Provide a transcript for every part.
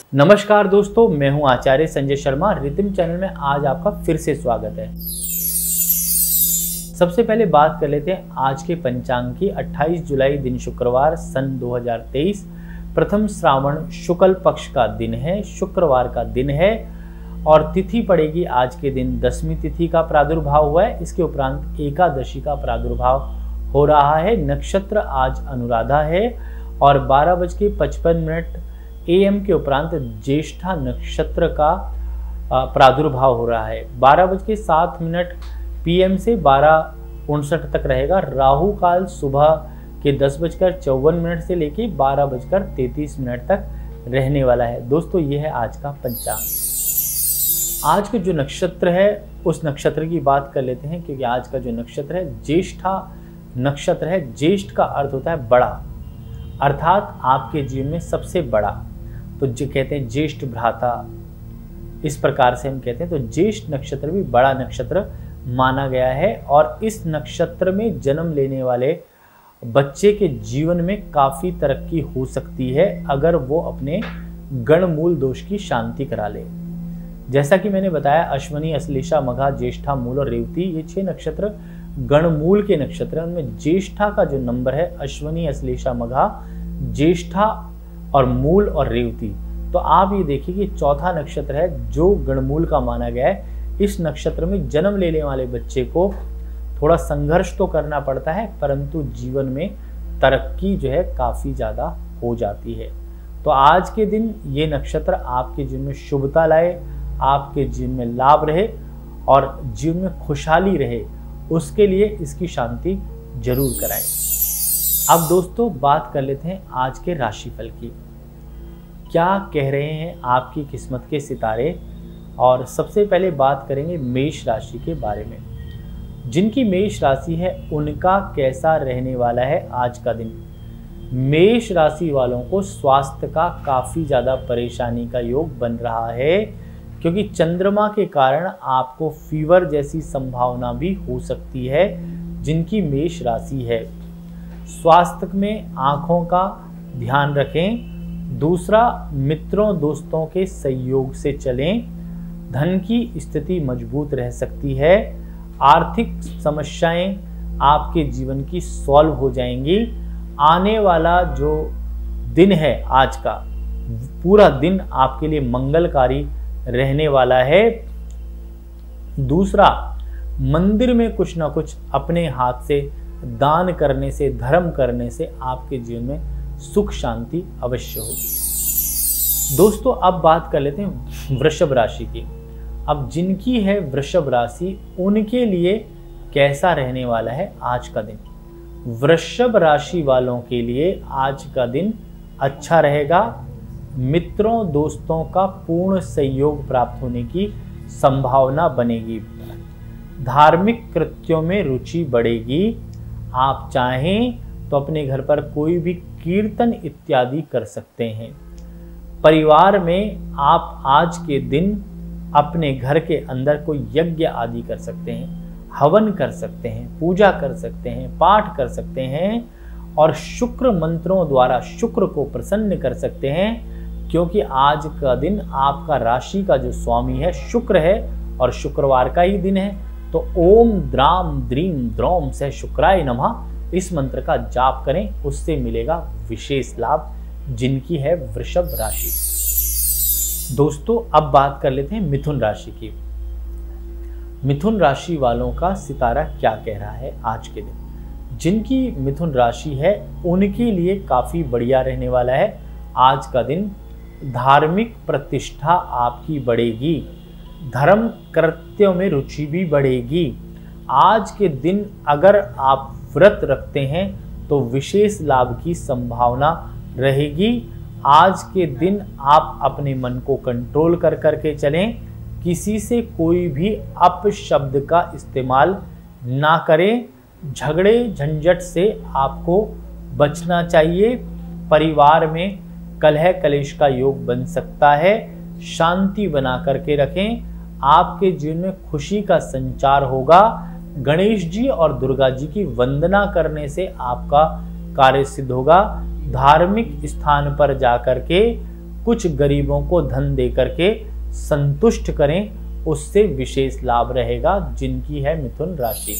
नमस्कार दोस्तों, मैं हूं आचार्य संजय शर्मा। रितिम चैनल में आज आपका फिर से स्वागत है। सबसे पहले बात कर लेते हैं आज के पंचांग की। 28 जुलाई दिन शुक्रवार सन 2023 प्रथम श्रावण शुक्ल पक्ष का दिन है, शुक्रवार का दिन है और तिथि पड़ेगी आज के दिन दशमी तिथि का प्रादुर्भाव हुआ है। इसके उपरांत एकादशी का प्रादुर्भाव हो रहा है। नक्षत्र आज अनुराधा है और 12:55 AM के उपरांत ज्येष्ठा नक्षत्र का प्रादुर्भाव हो रहा है। 12:07 PM से 12:59 तक रहेगा। राहु काल सुबह के 10:54 से लेके 12:33 तक रहने वाला है। दोस्तों, ये है आज का पंचांग। आज का जो नक्षत्र है उस नक्षत्र की बात कर लेते हैं, क्योंकि आज का जो नक्षत्र है ज्येष्ठा नक्षत्र है। ज्येष्ठ का अर्थ होता है बड़ा, अर्थात आपके जीवन में सबसे बड़ा। तो जो कहते हैं ज्येष्ठ भ्राता, इस प्रकार से हम कहते हैं। तो ज्येष्ठ नक्षत्र भी बड़ा नक्षत्र माना गया है और इस नक्षत्र में जन्म लेने वाले बच्चे के जीवन में काफ़ी तरक्की हो सकती है अगर वो अपने गणमूल दोष की शांति करा ले। जैसा कि मैंने बताया, अश्विनी, अश्लेषा, मघा, ज्येष्ठा, मूल और रेवती, ये 6 नक्षत्र गणमूल के नक्षत्र हैं। उनमें ज्येष्ठा का जो नंबर है, अश्विनी, अश्लेषा, मघा, ज्येष्ठा और मूल और रेवती, तो आप ये देखिए कि चौथा नक्षत्र है जो गणमूल का माना गया है। इस नक्षत्र में जन्म लेने वाले बच्चे को थोड़ा संघर्ष तो करना पड़ता है, परंतु जीवन में तरक्की जो है काफ़ी ज़्यादा हो जाती है। तो आज के दिन ये नक्षत्र आपके जीवन में शुभता लाए, आपके जीवन में लाभ रहे और जीवन में खुशहाली रहे, उसके लिए इसकी शांति जरूर कराएं। अब दोस्तों बात कर लेते हैं आज के राशिफल की। क्या कह रहे हैं आपकी किस्मत के सितारे, और सबसे पहले बात करेंगे मेष राशि के बारे में। जिनकी मेष राशि है उनका कैसा रहने वाला है आज का दिन। मेष राशि वालों को स्वास्थ्य का काफ़ी ज़्यादा परेशानी का योग बन रहा है, क्योंकि चंद्रमा के कारण आपको फीवर जैसी संभावना भी हो सकती है। जिनकी मेष राशि है, स्वास्थ्य में आँखों का ध्यान रखें। दूसरा, मित्रों दोस्तों के सहयोग से चलें। धन की स्थिति मजबूत रह सकती है। आर्थिक समस्याएं आपके जीवन की सॉल्व हो जाएंगी। आने वाला जो दिन है आज का, पूरा दिन आपके लिए मंगलकारी रहने वाला है। दूसरा, मंदिर में कुछ ना कुछ अपने हाथ से दान करने से, धर्म करने से आपके जीवन में सुख शांति अवश्य होगी। दोस्तों, अब बात कर लेते हैं वृषभ राशि की। अब जिनकी है वृषभ राशि, उनके लिए कैसा रहने वाला है आज का दिन। वृषभ राशि वालों के लिए आज का दिन अच्छा रहेगा। मित्रों दोस्तों का पूर्ण सहयोग प्राप्त होने की संभावना बनेगी। धार्मिक कृत्यों में रुचि बढ़ेगी। आप चाहें तो अपने घर पर कोई भी कीर्तन इत्यादि कर सकते हैं। परिवार में आप आज के दिन अपने घर के अंदर कोई यज्ञ आदि कर सकते हैं, हवन कर सकते हैं, पूजा कर सकते हैं, पाठ कर सकते हैं और शुक्र मंत्रों द्वारा शुक्र को प्रसन्न कर सकते हैं, क्योंकि आज का दिन आपका राशि का जो स्वामी है शुक्र है और शुक्रवार का ही दिन है। तो ओम द्राम द्रीम द्रौम से शुक्राय नमः, इस मंत्र का जाप करें, उससे मिलेगा विशेष लाभ। जिनकी है वृषभ राशि। दोस्तों, अब बात कर लेते हैं मिथुन राशि की। मिथुन राशि वालों का सितारा क्या कह रहा है आज के दिन। जिनकी मिथुन राशि है उनके लिए काफ़ी बढ़िया रहने वाला है आज का दिन। धार्मिक प्रतिष्ठा आपकी बढ़ेगी। धर्म कृत्यों में रुचि भी बढ़ेगी। आज के दिन अगर आप व्रत रखते हैं तो विशेष लाभ की संभावना रहेगी। आज के दिन आप अपने मन को कंट्रोल कर करके चलें। किसी से कोई भी अपशब्द का इस्तेमाल ना करें। झगड़े झंझट से आपको बचना चाहिए। परिवार में कलह कलेश का योग बन सकता है। शांति बना करके रखें। आपके जीवन में खुशी का संचार होगा। गणेश जी और दुर्गा जी की वंदना करने से आपका कार्य सिद्ध होगा। धार्मिक स्थान पर जाकर के कुछ गरीबों को धन दे करके संतुष्ट करें, उससे विशेष लाभ रहेगा जिनकी है मिथुन राशि।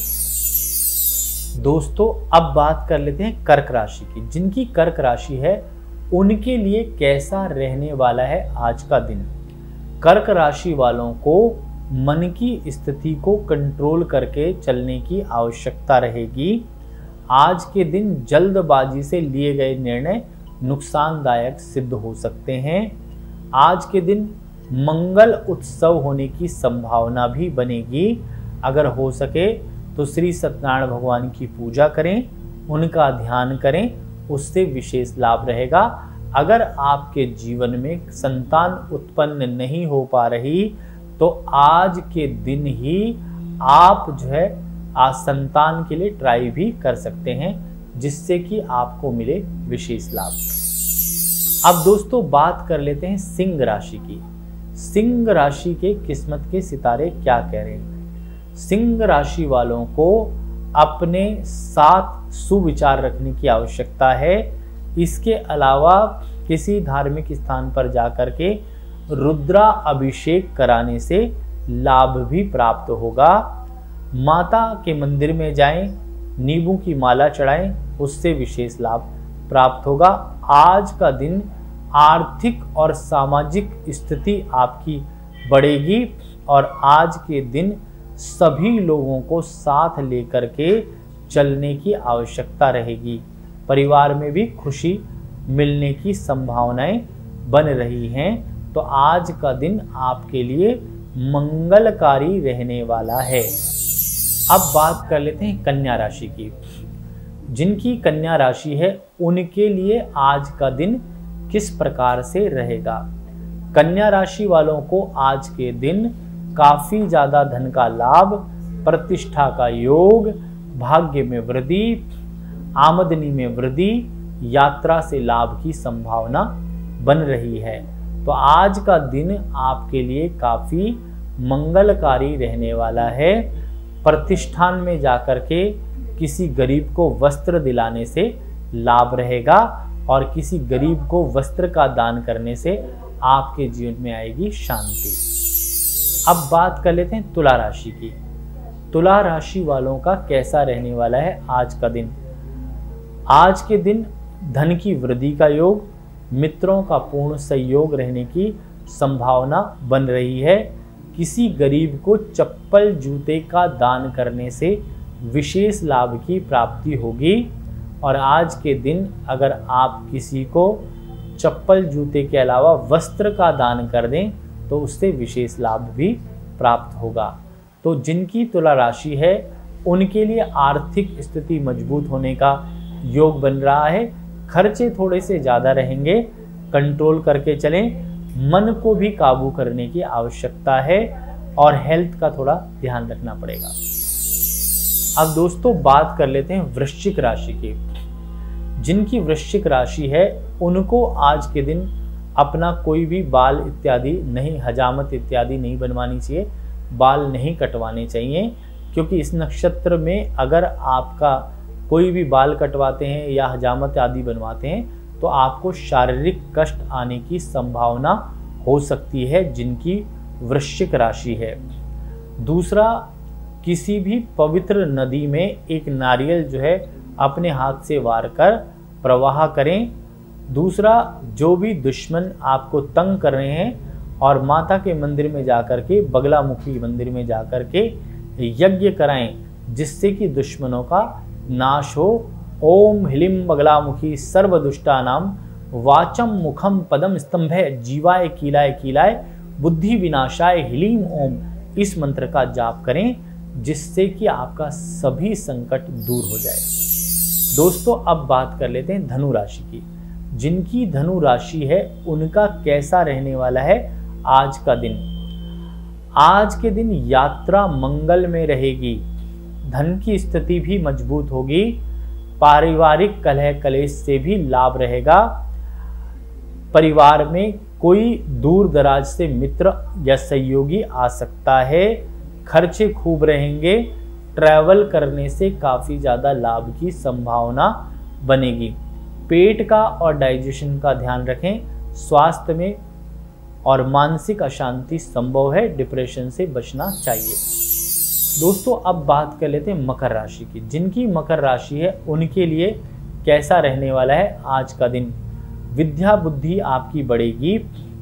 दोस्तों अब बात कर लेते हैं कर्क राशि की। जिनकी कर्क राशि है उनके लिए कैसा रहने वाला है आज का दिन। कर्क राशि वालों को मन की स्थिति को कंट्रोल करके चलने की आवश्यकता रहेगी। आज के दिन जल्दबाजी से लिए गए निर्णय नुकसानदायक सिद्ध हो सकते हैं। आज के दिन मंगल उत्सव होने की संभावना भी बनेगी। अगर हो सके तो श्री सत्यनारायण भगवान की पूजा करें, उनका ध्यान करें, उससे विशेष लाभ रहेगा। अगर आपके जीवन में संतान उत्पन्न नहीं हो पा रही तो आज के दिन ही आप जो है आज संतान के लिए ट्राई भी कर सकते हैं, जिससे कि आपको मिले विशेष लाभ। अब दोस्तों बात कर लेते हैं सिंह राशि की। सिंह राशि के किस्मत के सितारे क्या कह रहे हैं। सिंह राशि वालों को अपने साथ सुविचार रखने की आवश्यकता है। इसके अलावा किसी धार्मिक स्थान पर जाकर के रुद्रा अभिषेक कराने से लाभ भी प्राप्त होगा। माता के मंदिर में जाएं, नींबू की माला चढ़ाएं, उससे विशेष लाभ प्राप्त होगा। आज का दिन आर्थिक और सामाजिक स्थिति आपकी बढ़ेगी और आज के दिन सभी लोगों को साथ लेकर के चलने की आवश्यकता रहेगी। परिवार में भी खुशी मिलने की संभावनाएं बन रही हैं। तो आज का दिन आपके लिए मंगलकारी रहने वाला है। अब बात कर लेते हैं कन्या राशि की। जिनकी कन्या राशि है उनके लिए आज का दिन किस प्रकार से रहेगा। कन्या राशि वालों को आज के दिन काफी ज्यादा धन का लाभ, प्रतिष्ठा का योग, भाग्य में वृद्धि, आमदनी में वृद्धि, यात्रा से लाभ की संभावना बन रही है। तो आज का दिन आपके लिए काफी मंगलकारी रहने वाला है। प्रतिष्ठान में जाकर के किसी गरीब को वस्त्र दिलाने से लाभ रहेगा और किसी गरीब को वस्त्र का दान करने से आपके जीवन में आएगी शांति। अब बात कर लेते हैं तुला राशि की। तुला राशि वालों का कैसा रहने वाला है आज का दिन। आज के दिन धन की वृद्धि का योग, मित्रों का पूर्ण सहयोग रहने की संभावना बन रही है। किसी गरीब को चप्पल जूते का दान करने से विशेष लाभ की प्राप्ति होगी। और आज के दिन अगर आप किसी को चप्पल जूते के अलावा वस्त्र का दान कर दें तो उससे विशेष लाभ भी प्राप्त होगा। तो जिनकी तुला राशि है उनके लिए आर्थिक स्थिति मजबूत होने का योग बन रहा है। खर्चे थोड़े से ज़्यादा रहेंगे, कंट्रोल करके चलें। मन को भी काबू करने की आवश्यकता है और हेल्थ का थोड़ा ध्यान रखना पड़ेगा। अब दोस्तों बात कर लेते हैं वृश्चिक राशि की। जिनकी वृश्चिक राशि है उनको आज के दिन अपना कोई भी बाल इत्यादि नहीं, हजामत इत्यादि नहीं बनवानी चाहिए, बाल नहीं कटवाने चाहिए। क्योंकि इस नक्षत्र में अगर आपका कोई भी बाल कटवाते हैं या हजामत आदि बनवाते हैं तो आपको शारीरिक कष्ट आने की संभावना हो सकती है जिनकी वृश्चिक राशि है। दूसरा, किसी भी पवित्र नदी में एक नारियल जो है अपने हाथ से वार कर प्रवाह करें। दूसरा, जो भी दुश्मन आपको तंग कर रहे हैं और माता के मंदिर में जाकर के, बगलामुखी मंदिर में जाकर के यज्ञ कराएं जिससे कि दुश्मनों का नाश हो। ओम ह्लीं बगलामुखी सर्वदुष्टानां वाचम मुखम पदम स्तंभे जीवाय कीलाय कीलाय बुद्धि विनाशाय ह्लीं ओम, इस मंत्र का जाप करें जिससे कि आपका सभी संकट दूर हो जाए। दोस्तों अब बात कर लेते हैं धनु राशि की। जिनकी धनु राशि है उनका कैसा रहने वाला है आज का दिन। आज के दिन यात्रा मंगल में रहेगी, धन की स्थिति भी मजबूत होगी, पारिवारिक कलह कलेश से भी लाभ रहेगा। परिवार में कोई दूर दराज से मित्र या सहयोगी आ सकता है। खर्चे खूब रहेंगे, ट्रैवल करने से काफ़ी ज़्यादा लाभ की संभावना बनेगी। पेट का और डाइजेशन का ध्यान रखें, स्वास्थ्य में और मानसिक अशांति संभव है, डिप्रेशन से बचना चाहिए। दोस्तों अब बात कर लेते हैं मकर राशि की। जिनकी मकर राशि है उनके लिए कैसा रहने वाला है आज का दिन। विद्या बुद्धि आपकी बढ़ेगी।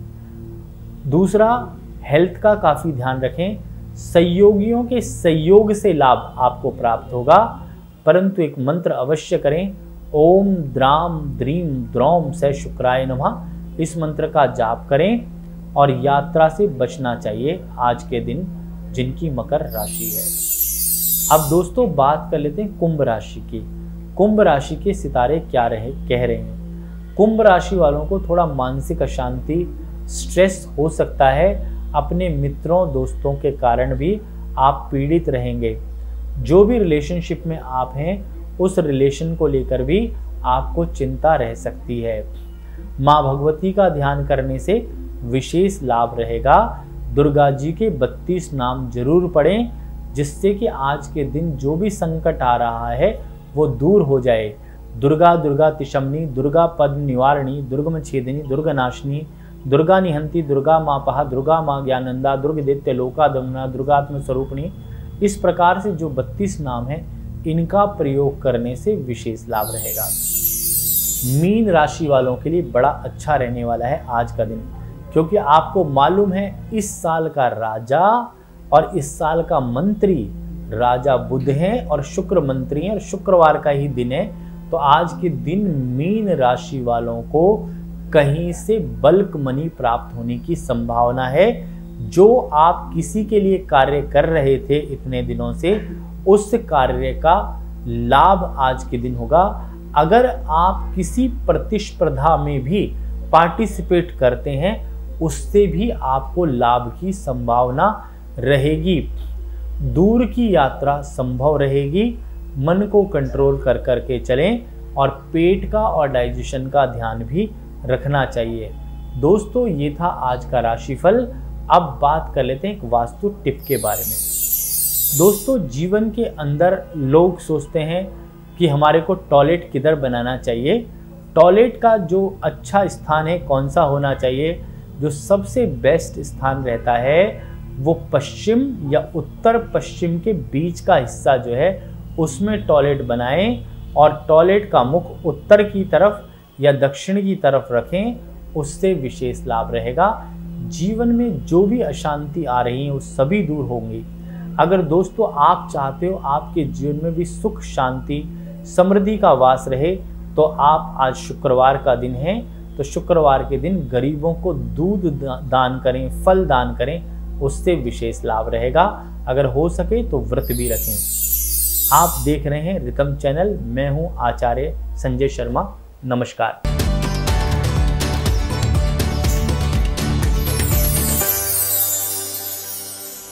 दूसरा, हेल्थ का काफ़ी ध्यान रखें। सहयोगियों के सहयोग से लाभ आपको प्राप्त होगा, परंतु एक मंत्र अवश्य करें, ओम द्राम द्रीम द्रौम से शुक्राय नमः। इस मंत्र का जाप करें और यात्रा से बचना चाहिए आज के दिन जिनकी मकर राशि है। अब दोस्तों बात कर लेते हैं कुंभ राशि की। कुंभ राशि के सितारे क्या कह रहे हैं। कुंभ राशि वालों को थोड़ा मानसिक अशांति, स्ट्रेस हो सकता है। अपने मित्रों दोस्तों के कारण भी आप पीड़ित रहेंगे। जो भी रिलेशनशिप में आप हैं उस रिलेशन को लेकर भी आपको चिंता रह सकती है। माँ भगवती का ध्यान करने से विशेष लाभ रहेगा। दुर्गा जी के 32 नाम जरूर पढ़ें, जिससे कि आज के दिन जो भी संकट आ रहा है वो दूर हो जाए। दुर्गा दुर्गा तिशमनी, दुर्गा पद निवारणी, दुर्गम छेदिनी, दुर्गा नाशिनी, दुर्गा निहंती, दुर्गा मापहा, दुर्गा माँ ज्ञानंदा, दुर्ग दैत्य लोका दमना, दुर्गात्म स्वरूपणी। इस प्रकार से जो 32 नाम है इनका प्रयोग करने से विशेष लाभ रहेगा। मीन राशि वालों के लिए बड़ा अच्छा रहने वाला है आज का दिन, क्योंकि आपको मालूम है इस साल का राजा और इस साल का मंत्री राजा बुध हैं और शुक्र मंत्री हैं और शुक्रवार का ही दिन है। तो आज के दिन मीन राशि वालों को कहीं से बल्क मनी प्राप्त होने की संभावना है। जो आप किसी के लिए कार्य कर रहे थे इतने दिनों से, उस कार्य का लाभ आज के दिन होगा। अगर आप किसी प्रतिस्पर्धा में भी पार्टिसिपेट करते हैं उससे भी आपको लाभ की संभावना रहेगी। दूर की यात्रा संभव रहेगी। मन को कंट्रोल कर करके चलें और पेट का और डाइजेशन का ध्यान भी रखना चाहिए। दोस्तों ये था आज का राशिफल। अब बात कर लेते हैं एक वास्तु टिप के बारे में। दोस्तों जीवन के अंदर लोग सोचते हैं कि हमारे को टॉयलेट किधर बनाना चाहिए। टॉयलेट का जो अच्छा स्थान है कौन सा होना चाहिए। जो सबसे बेस्ट स्थान रहता है वो पश्चिम या उत्तर पश्चिम के बीच का हिस्सा जो है उसमें टॉयलेट बनाएं और टॉयलेट का मुख उत्तर की तरफ या दक्षिण की तरफ रखें, उससे विशेष लाभ रहेगा। जीवन में जो भी अशांति आ रही है वो सभी दूर होंगी। अगर दोस्तों आप चाहते हो आपके जीवन में भी सुख शांति समृद्धि का वास रहे तो आप आज शुक्रवार का दिन है तो शुक्रवार के दिन गरीबों को दूध दान करें, फल दान करें, उससे विशेष लाभ रहेगा। अगर हो सके तो व्रत भी रखें। आप देख रहे हैं रितम चैनल। मैं हूं आचार्य संजय शर्मा। नमस्कार।